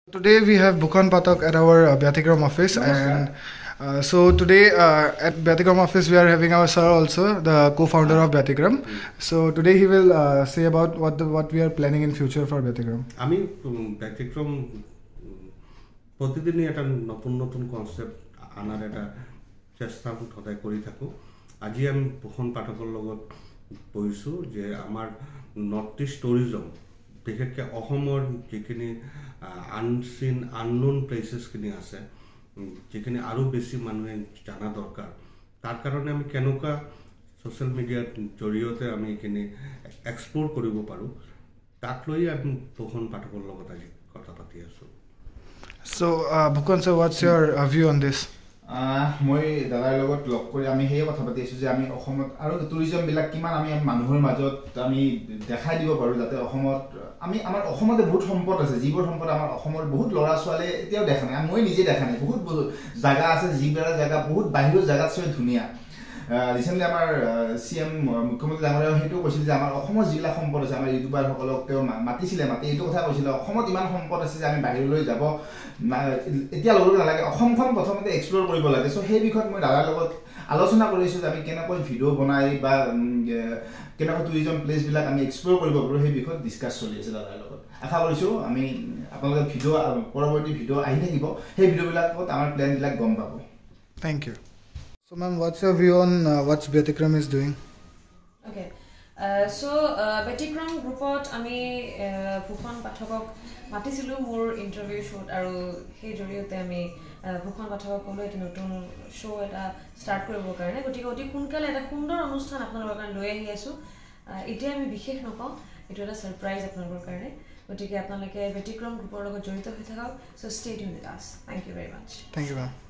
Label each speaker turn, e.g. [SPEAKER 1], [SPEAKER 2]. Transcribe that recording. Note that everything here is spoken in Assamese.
[SPEAKER 1] Today we have Bhukan Pathak at our Byatikram office, and so today at Byatikram office we are having our sir also, the co-founder of Byatikram. So today he will say about what we are planning in future for Byatikram.
[SPEAKER 2] আমি Byatikram প্রতিদিনই একটা নতুন কনসেপ্ট আনার একটা চেষ্টা সদায় কৰি থাকো। আজি আমি ভূষণ পাঠকৰ লগত বহিছো যে আমাৰ নৰ্থ ইষ্ট টুৰিজম বিশেষকৈ অসমৰ যিখিনি আনসিন আননোন প্লেসেস কিনি আছে যেখানে আরো বেশি মানুহে জানা দরকার তার কারণে আমি কেনকা সোশ্যাল মিডিয়ার জৰিয়তে আমি এখানে এক্সপ্লোর কৰিব পাৰো তাক লৈ আমি ভূষণ পাঠকৰ লগত আজি কথা পাতি আছো।
[SPEAKER 1] So Bhukan sir, what's your view on this?
[SPEAKER 3] মই দাদাৰ লগত লগ কৰি আমি হেই কথা পাতি আছো যে আমি অসমত আৰু টুৰিজম বিলাক কিমান আমি মানুহৰ মাজত আমি দেখাই দিব পাৰো যাতে অসমত আমি আমাৰ অসমতে বহুত সম্পদ আছে যিবোৰ সম্পদ আমাৰ অসমৰ বহুত লৰা ছোৱালী এতিয়াও দেখা নাই মই নিজে দেখা নাই বহুত জায়গা আছে যিবোৰ জায়গা বহুত বাহিৰৰ জায়গাত সৈ ধুনিয়া ৰিসেন্টলি আমাৰ সিএম মুখ্যমন্ত্ৰী ডাঙৰীয়া হেতু কৈছিল যে আমাৰ অসমৰ জিলা সম্পদ আছে আমাৰ ইউটিউবাৰ সকলক তেওঁ মাতিছিলে এইটো কথা কৈছিল অসমত ইমান সম্পদ আছে যে আমি বাহিৰলৈ যাব এতিয়া লগৰ নালাগে অসমখন প্ৰথমতে এক্সপ্লোৰ কৰিব লাগে সো সেই বিষয়ত মই দাদাৰ লগত আলোচনা কৰিছো যে আমি কেনেকৈ ভিডিও বনাই বা কেনেকৈ টুৰিজম প্লেস বিলাক আমি এক্সপ্লোৰ কৰিব পাৰো সেই বিষয়ত ডিসকাস চলি আছে দাদাৰ লগত আশা কৰিছো আমি আপোনালোকৰ ভিডিও পৰৱৰ্তী ভিডিও আহি থাকিব সেই ভিডিও বিলাকত আমাৰ প্ল্যান বিলাক গম পাব।
[SPEAKER 1] Thank you. So ma'am, what's your view on what Byatikram is doing?
[SPEAKER 4] Okay. So Byatikram groupot ami Bhukan Pathakok matisilu mur interview shoot aru hei joriote ami Bhukan Pathakok kolo eta notun show eta start koribo karone gotike oti kunkale eta sundor অনুষ্ঠান apnalor karone loi ahi asu etia ami bishesh nokau etu eta surprise apnalor karone gotike apnaloke Byatikram groupor logot jorito hoi thakak so stay tuned with us. Thank you very much.
[SPEAKER 1] Thank you ma'am.